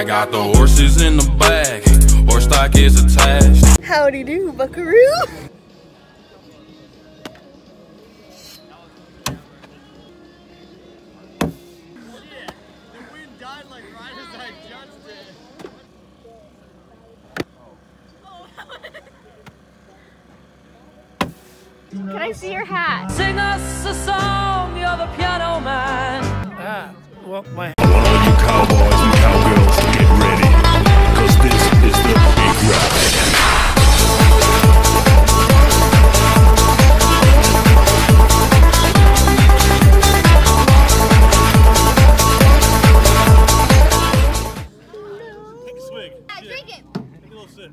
I got the horses in the back, horse stock is attached. Howdy do, buckaroo. Can I see your hat? Sing us a song, you're the piano man. Well, my All you cowboys and cowgirls, get ready, cause this is the big ride. take a swig. Yeah, drink it. Take a little sip.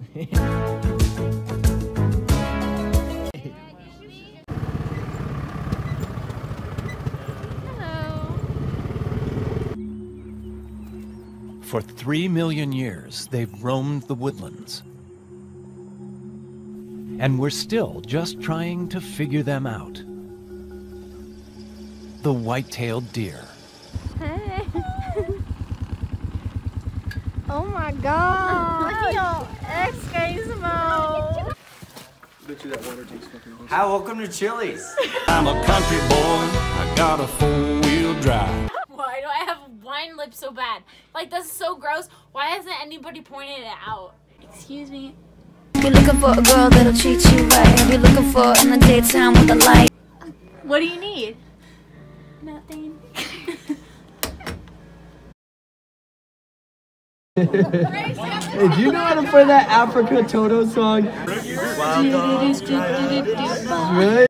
For 3 million years, they've roamed the woodlands. And we're still just trying to figure them out. The white-tailed deer. Hey. Oh my god. Look at your Escasmo. Hi, welcome to Chili's. I'm a country boy, I got a four-wheel drive. Why do I have wine lips so bad? Like, this is so gross. Why hasn't anybody pointed it out? Excuse me. You're looking for a girl that'll treat you right. You're looking for in the daytime with a light. What do you need? Nothing. Hey, do you know how to play that Africa Toto song? Really?